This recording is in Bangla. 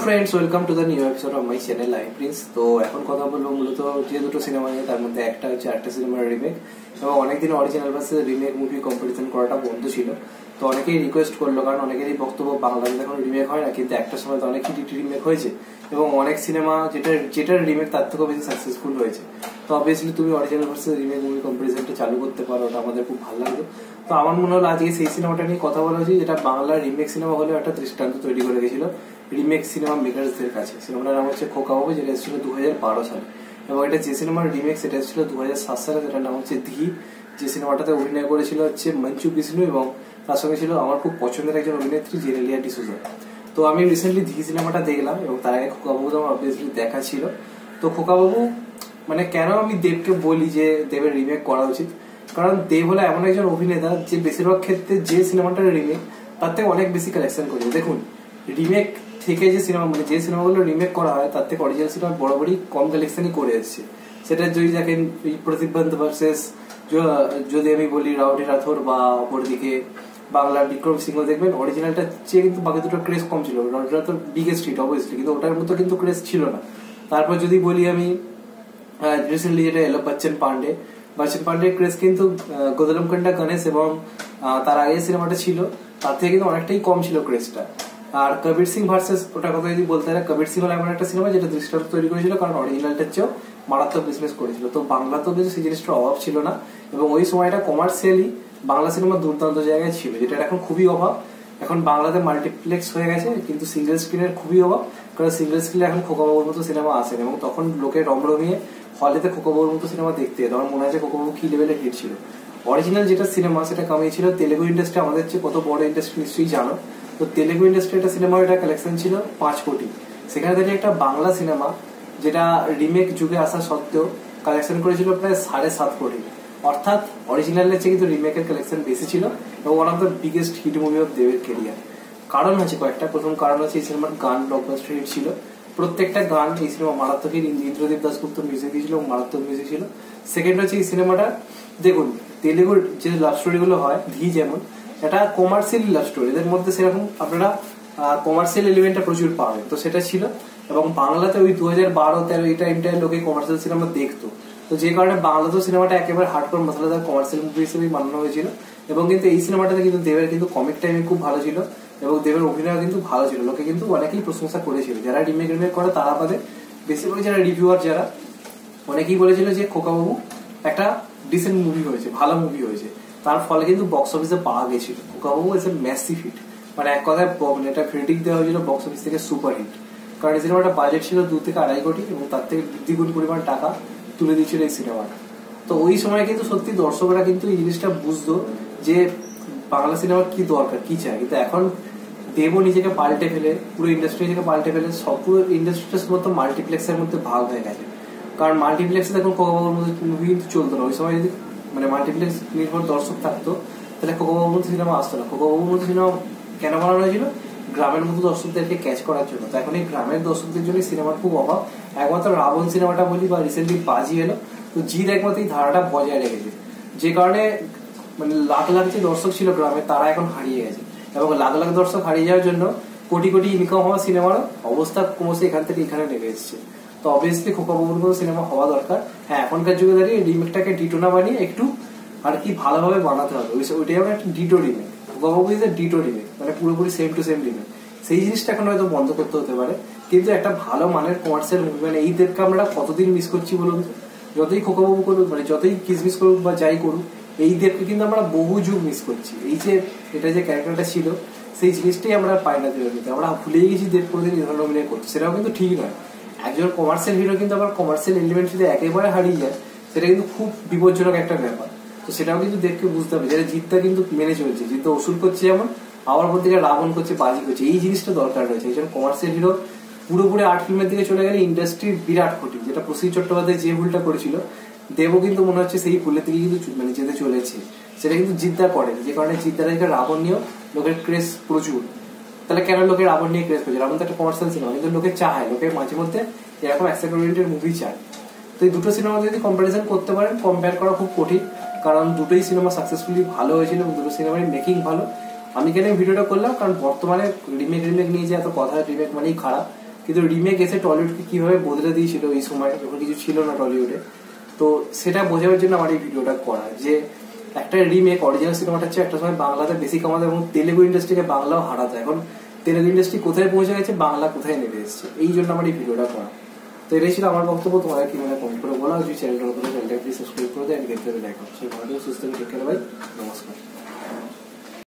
Friends welcome to the new episode of my channel I prince. तो এখন কথা বলবো মূলত যে দুটো সিনেমা নিয়ে, তার মধ্যে একটা হচ্ছে আরেকটা সিনেমার রিমেক এবং অনেকদিন original versus remake movie competition করাটা বন্ধ ছিল। তো অনেকেই রিকোয়েস্ট করলো, কারণ অনেকেরই বক্তব্য বাংলাতে এখন রিমেক হয় না, কিন্তু একটা সময় তো অনেক হিট রিমেক হয়েছে এবং অনেক সিনেমা যেটার রিমেক তার থেকেও বেশি সাকসেসফুল হয়েছে। তো অবভিয়াসলি তুমি অরিজিনাল ভার্সেস রিমেক মুভি কম্পিটিশনটা চালু করতে পারো, ওটা আমাদের খুব ভালো লাগবে। তো আমার মনে হলো আজকে সেই সিনেমাটা নিয়ে কথা বলা উচিত, যেটা বাংলার রিমেক সিনেমা হলেও একটা দৃষ্টান্ত তৈরি করে গেছিল রিমেক সিনেমা মেকার্সদের কাছে। সিনেমাটার নাম হচ্ছে খোকা বাবু, যেটা এসেছিল 2012 সালে, এবং এটা যে সিনেমার রিমেক সেটা এসেছিল 2007 সালে, যেটার নাম হচ্ছে ধি। যে সিনেমাটাতে অভিনয় করেছিল হচ্ছে মঞ্চু বিষ্ণু এবং তার সঙ্গে ছিল আমার খুব পছন্দের একজন অভিনেত্রী জেনেলিয়া ডিসুজা। তো আমি রিসেন্টলি ধি সিনেমাটা দেখলাম এবং তার আগে খোকা বাবু তো আমার অবভিয়াসলি দেখা ছিল। তো খোকা বাবু মানে কেন আমি দেবকে বলি যে দেবের রিমেক করা উচিত, কারণ দেব হলো এমন একজন অভিনেতা যে বেশিরভাগ ক্ষেত্রে যে সিনেমাটার রিমেক তার থেকে অনেক বেশি কালেকশন করেছে। দেখুন, রিমেক থেকে যে সিনেমা মানে যে সিনেমাগুলো রিমেক করা হয় তার থেকে অরিজিনাল সিনেমা বরাবরই কম কালেকশনই করে এসেছে। সেটা যদি দেখেন প্রতিবন্ধ ভার্সেস যদি আমি বলি রাউডি রাথোর, বা অপরদিকে বাংলার বিক্রম সিংহ, দেখবেন অরিজিনালটা চেয়ে কিন্তু বাকি দুটো ক্রেজ কম ছিল। Rowdy Rathore biggest hit obviously, কিন্তু ওটার মতো কিন্তু ক্রেজ ছিল না। তারপর যদি বলি আমি রিসেন্টলি যেটা এলো বচ্চন পান্ডে ক্রেজ কিন্তু গদলমকান্ডা গণেশ এবং তার আগে সিনেমাটা ছিল তার থেকে কিন্তু অনেকটাই কম ছিল ক্রেজটা। আর কবির সিং ভার্সেস ওটার কথা যদি বলতে হয়, কবির সিং হলো এমন একটা সিনেমা যেটা দৃষ্টান্ত তৈরি করেছিল, কারণ অরিজিনালটার চেয়েও মারাত্মক বিজনেস করেছিল। তো বাংলাতেও কিন্তু সেই জিনিসটার অভাব ছিল না, এবং ওই সময়টা কমার্শিয়ালি বাংলা সিনেমা দুর্দান্ত জায়গায় ছিল, যেটা এখন খুবই অভাব। এখন বাংলাতে মাল্টিপ্লেক্স হয়ে গেছে, কিন্তু সিঙ্গেল স্ক্রিনের খুবই অভাব, কারণ সিঙ্গেল স্ক্রিনে এখন খোকা বাবুর মতো সিনেমা আসেন, এবং তখন লোকে রমরমিয়ে হলেতে খোকা বাবুর মতো সিনেমা দেখতে, তখন মনে হয় খোকা বাবু কি লেভেলের হিট ছিল। অরিজিনাল যেটা সিনেমা সেটা কামিয়েছিল তেলেগু ইন্ডাস্ট্রি, আমাদের চেয়ে কত বড় ইন্ডাস্ট্রি নিশ্চয়ই জানো। তো তেলেগু ইন্ডাস্ট্রি একটা সিনেমা, এটা কালেকশন ছিল 5 কোটি। সেখানে দাঁড়িয়ে একটা বাংলা সিনেমা যেটা রিমেক যুগে আসা সত্ত্বেও কালেকশন করেছিল প্রায় 7.5 কোটি। অর্থাৎ অরিজিনালের চেয়ে কিন্তু রিমেকের কালেকশন বেশি ছিল, এবং one of the biggest hit movie of দেবের কেরিয়ার। কারণ হচ্ছে কয়েকটা। প্রথম কারণ হচ্ছে এই সিনেমার গান ব্লকবাস্টার হিট ছিল, প্রত্যেকটা গান এই সিনেমা মারাত্মক হিট। ইন্দ্রদীপ দাশগুপ্ত মিউজিক দিয়েছিল এবং মারাত্মক মিউজিক ছিল। সেকেন্ড হচ্ছে এই সিনেমাটা, দেখুন তেলেগুর যে লাভ স্টোরি গুলো হয়, ধি যেমন এটা কমার্শিয়াল লাভ স্টোরি, এদের মধ্যে সেরকম আপনারা কমার্শিয়াল এলিমেন্টটা প্রচুর পাবেন, তো সেটা ছিল। এবং বাংলাতে ওই 2012-13 এই টাইমটায় লোকে কমার্শিয়াল সিনেমা দেখতো, তো যে কারণে বাংলাতেও সিনেমাটা একেবারে হার্ডকোর মশলাদার কমার্শিয়াল মুভি হিসেবেই বানানো হয়েছিল। এবং কিন্তু এই সিনেমাটাতে কিন্তু দেবের কিন্তু কমিক টাইমিং খুব ভালো ছিল, এবং দেবের অভিনয় কিন্তু ভালো ছিল। লোকে কিন্তু অনেকেই প্রশংসা করেছিল, যারা রিমেক করে তারা বাদে বেশিরভাগ যারা রিভিউয়ার যারা অনেকেই বলেছিল যে খোকা বাবু একটা ডিসেন্ট মুভি হয়েছে, ভালো মুভি হয়েছে। তার ফলে কিন্তু বক্স অফিসে পাওয়া গেছিল খোকা বাবু এস এ ম্যাসিভ হিট, মানে এক কথায় এটা ক্রিটিক দেওয়া হয়েছিল বক্স অফিস থেকে সুপার হিট। কারণ এই সিনেমাটা বাজেট ছিল 2 থেকে 2.5 কোটি, এবং তার থেকে দ্বিগুণ পরিমাণ টাকা তুলে দিয়েছিল এই সিনেমাটা। তো ওই সময় কিন্তু সত্যি দর্শকরা কিন্তু এই জিনিসটা বুঝতো যে বাংলা সিনেমার কি দরকার, কি চায়। কিন্তু এখন দেবও নিজেকে পাল্টে ফেলে, পুরো ইন্ডাস্ট্রি নিজেকে পাল্টে ফেলে, সব পুরো ইন্ডাস্ট্রিটা শুধুমাত্র মাল্টিপ্লেক্সের মধ্যে ভাগ হয়ে গেছে। কারণ মাল্টিপ্লেক্সে দেখুন খোকা বাবুর মধ্যে মুভি কিন্তু চলতো না। ওই সময় যদি মানে মাল্টিপ্লেক্স নির্ভর দর্শক থাকতো, তাহলে খোকা বাবুর মধ্যে সিনেমা আসতো না। খোকা বাবুর মধ্যে সিনেমা কেন বানানো হয়েছিল? গ্রামের মতো দর্শকদেরকে ক্যাচ করার জন্য। তো এখন এই গ্রামের দর্শকদের জন্য সিনেমার খুব অভাব। একমাত্র রাবণ সিনেমাটা বলি, বা রিসেন্টলি বাজি এলো, তো জির একমাত্র এই ধারাটা বজায় রেখেছে, যে কারণে মানে লাখ লাখ যে দর্শক ছিল গ্রামে তারা এখন হারিয়ে গেছে, এবং লাখ লাখ দর্শক হারিয়ে যাওয়ার জন্য কোটি কোটি ইনকাম হওয়া সিনেমার অবস্থা ক্রমশ এখান থেকে এখানে নেমে এসেছে। তো অবভিয়াসলি খোকা বাবুর মতো সিনেমা হওয়া দরকার। হ্যাঁ, এখনকার যুগে দাঁড়িয়ে রিমেকটাকে ডিটোনা বানিয়ে একটু আর কি ভালোভাবে বানাতে হবে, ওইটাই আমরা একটা ডিটো রিমেক। খোকা বাবু ইজ এ ডিটো রিমেক, মানে পুরোপুরি সেম টু সেম রিমেক। সেই জিনিসটা এখন হয়তো বন্ধ করতে হতে পারে, কিন্তু একটা ভালো মানের কমার্শিয়াল মুভি, মানে এই দেবকে আমরা কতদিন মিস করছি বলুন। যতই খোকা বাবু করুক, মানে যতই কিসমিস করুক বা যাই করুক, এই দেবকে কিন্তু আমরা বহু যুগ মিস করছি। এই যে এটা যে ক্যারেক্টারটা ছিল, সেই জিনিসটাই আমরা পাই না দেবের মধ্যে। আমরা ভুলেই গেছি দেব কোনোদিন এই ধরনের অভিনয় করছি, সেটাও কিন্তু ঠিক নয়। একজন কমার্শিয়াল হিরো কিন্তু আবার কমার্শিয়াল এলিমেন্ট যদি একেবারে হারিয়ে যায়, সেটা কিন্তু খুব বিপজ্জনক একটা ব্যাপার। তো সেটাও কিন্তু দেবকে বুঝতে হবে, যেটা জিতটা কিন্তু মেনে চলছে, জিত ওসুল করছে যেমন, আবার ওপর থেকে রাবণ করছে, বাজি করছে। এই জিনিসটা দরকার রয়েছে। একজন কমার্শিয়াল হিরো পুরোপুরি আর্ট ফিল্মের দিকে চলে গেলে ইন্ডাস্ট্রির বিরাট ক্ষতি, যেটা প্রসেনজিৎ চট্টোপাধ্যায় যে ভুলটা করেছিল, দেবও কিন্তু মনে হচ্ছে সেই ভুলের দিকে কিন্তু মানে যেতে চলেছে। সেটা কিন্তু জিদ্দা করে, যে কারণে জিদ্দারা রাবণ নিয়েও লোকের ক্রেজ প্রচুর। তাহলে কেন লোকের রাবণ নিয়ে ক্রেজ করছে? রাবণ তো একটা কমার্শিয়াল সিনেমা, কিন্তু লোকে চায়, লোকের মাঝে মধ্যে এরকম অ্যাকশন ওরিয়েন্টেড মুভি চায়। তো এই দুটো সিনেমা যদি কম্পারিজন করতে পারেন, কম্পেয়ার করা খুব কঠিন, কারণ দুটোই সিনেমা সাকসেসফুলি ভালো হয়েছিল এবং দুটো সিনেমার মেকিং ভালো। আমি কেন ভিডিওটা করলাম, কারণ বর্তমানে রিমেক নিয়ে যে এত কথা, রিমেক মানেই খারাপ, কিন্তু রিমেক এসে টলিউডকে কিভাবে বদলে দিয়েছিল এই সময় যখন কিছু ছিল না টলিউডে। তো সেটা বোঝানোর জন্য আমার এই ভিডিওটা করা, যে একটা রিমেক অরিজিনাল সিনেমাটা হচ্ছে একটা সময় বাংলাতে বেশি কামাতো এবং তেলেগু ইন্ডাস্ট্রিকে বাংলাও হারাতো। এখন তেলেগু ইন্ডাস্ট্রি কোথায় পৌঁছে গেছে, বাংলা কোথায় নেমে এসেছে, এই জন্য আমার এই ভিডিওটা করা। তো এটাই ছিল আমার বক্তব্য। তোমাদের কি মনে কমেন্ট করে বলা, যদি চ্যানেলটা নতুন চ্যানেলটা প্লিজ সাবস্ক্রাইব করে দেয়, দেখতে দেখো সেই ভালো সুস্থ থেকে। ভাই নমস্কার।